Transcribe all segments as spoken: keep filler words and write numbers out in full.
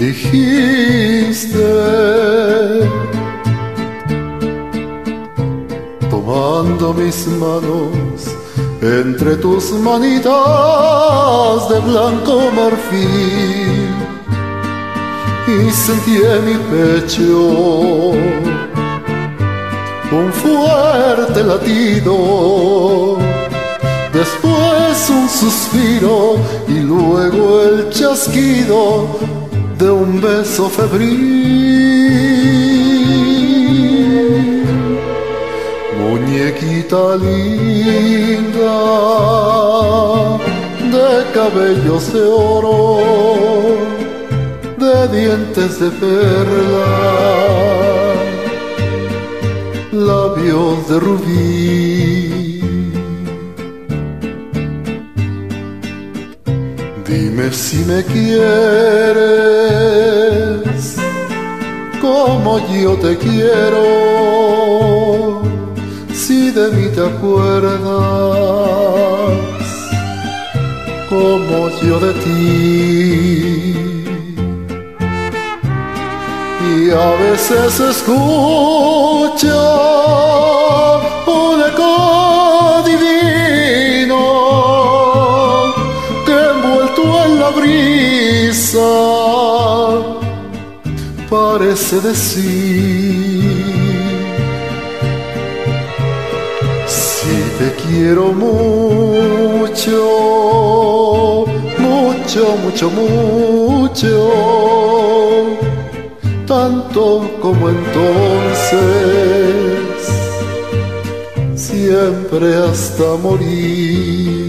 dijiste, tomando mis manos entre tus manitas de blanco marfil, y sentí en mi pecho un fuerte latido, después un suspiro y luego el chasquido de un beso febril. Muñequita linda de cabellos de oro, de dientes de perla, labios de rubí. Dime si me quieres como yo te quiero, si de mí te acuerdas como yo de ti. Y a veces escucho un eco divino que envuelto en la brisa parece decir: si te quiero mucho, mucho, mucho, mucho, tanto como entonces, siempre hasta morir.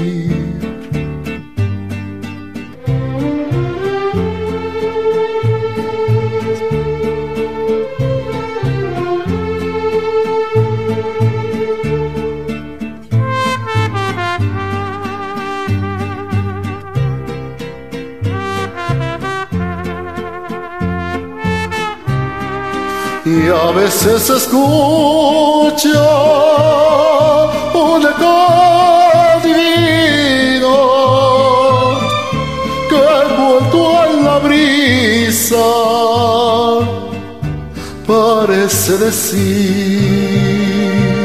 Y a veces escucho un eco divino que envuelto en la brisa parece decir: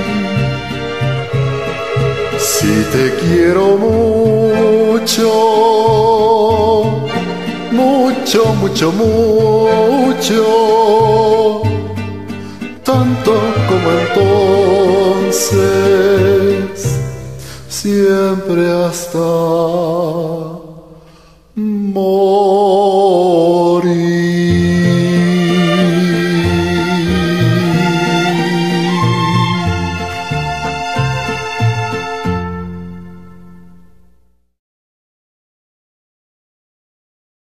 si te quiero mucho, mucho, mucho, mucho, tanto como entonces, siempre hasta morir.